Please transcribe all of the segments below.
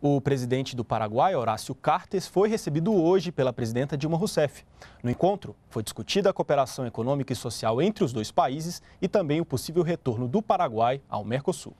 O presidente do Paraguai, Horácio Cartes, foi recebido hoje pela presidenta Dilma Rousseff. No encontro, foi discutida a cooperação econômica e social entre os dois países e também o possível retorno do Paraguai ao Mercosul.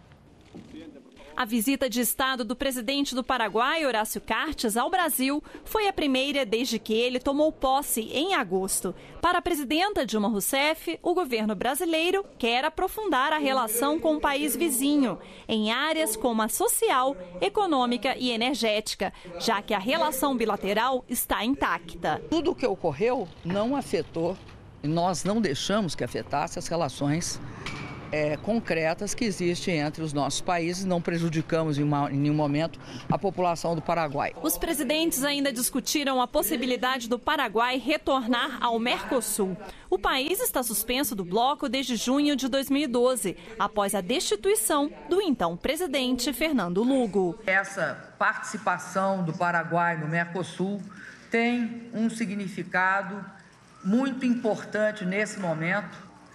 A visita de Estado do presidente do Paraguai, Horácio Cartes, ao Brasil foi a primeira desde que ele tomou posse em agosto. Para a presidenta Dilma Rousseff, o governo brasileiro quer aprofundar a relação com o país vizinho, em áreas como a social, econômica e energética, já que a relação bilateral está intacta. Tudo o que ocorreu não afetou, e nós não deixamos que afetasse as relações concretas que existem entre os nossos países, não prejudicamos em nenhum momento a população do Paraguai. Os presidentes ainda discutiram a possibilidade do Paraguai retornar ao Mercosul. O país está suspenso do bloco desde junho de 2012, após a destituição do então presidente Fernando Lugo. Essa participação do Paraguai no Mercosul tem um significado muito importante nesse momento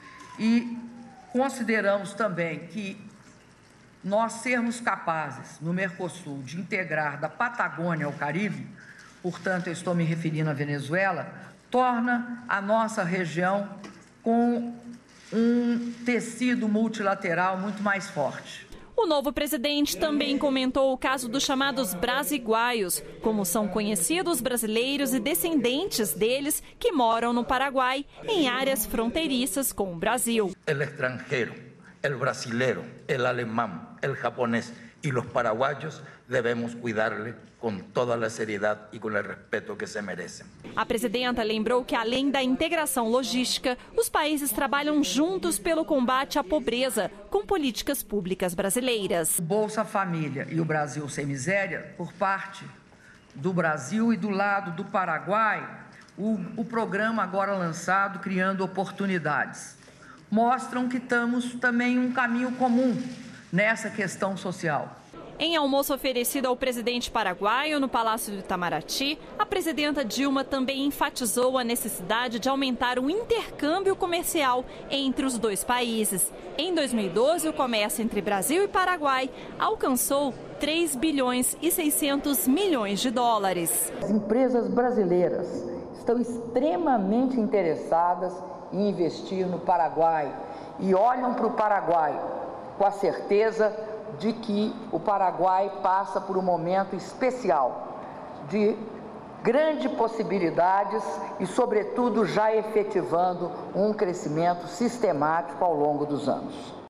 e consideramos também que nós sermos capazes, no Mercosul, de integrar da Patagônia ao Caribe, portanto, eu estou me referindo à Venezuela, torna a nossa região com um tecido multilateral muito mais forte. O novo presidente também comentou o caso dos chamados brasiguaios, como são conhecidos brasileiros e descendentes deles que moram no Paraguai, em áreas fronteiriças com o Brasil. O estrangeiro, o brasileiro, o alemão, o japonês e os paraguaios devemos cuidar-lhe com toda a seriedade e com o respeito que se merecem. A presidenta lembrou que, além da integração logística, os países trabalham juntos pelo combate à pobreza, com políticas públicas brasileiras. O Bolsa Família e o Brasil Sem Miséria, por parte do Brasil e do lado do Paraguai, o programa agora lançado, Criando Oportunidades, mostram que estamos também em um caminho comum nessa questão social. Em almoço oferecido ao presidente paraguaio no Palácio do Itamaraty, a presidenta Dilma também enfatizou a necessidade de aumentar o intercâmbio comercial entre os dois países. Em 2012, o comércio entre Brasil e Paraguai alcançou 3 bilhões e 600 milhões de dólares. As empresas brasileiras estão extremamente interessadas em investir no Paraguai e olham para o Paraguai com a certeza de que o Paraguai passa por um momento especial de grandes possibilidades e, sobretudo, já efetivando um crescimento sistemático ao longo dos anos.